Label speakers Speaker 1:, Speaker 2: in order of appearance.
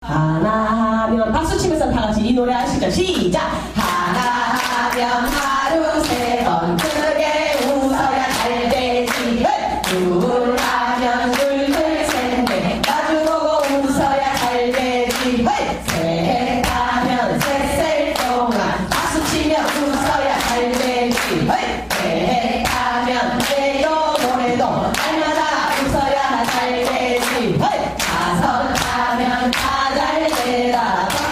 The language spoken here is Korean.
Speaker 1: 하나 하면 박수 치면서 다 같이 이 노래 아시죠? 시작! 하나 하면 하루 세 번 크게 웃어야 잘 되지. 둘 하면 둘둘 셋넷 마주보고 웃어야 잘 되지. 셋 하면 셋셀 동안 박수 치며 웃어야 잘 되지. 넷 하면 내도 노래도 날마다 웃어야 잘 되지. 다섯 하면 다 잘 되라.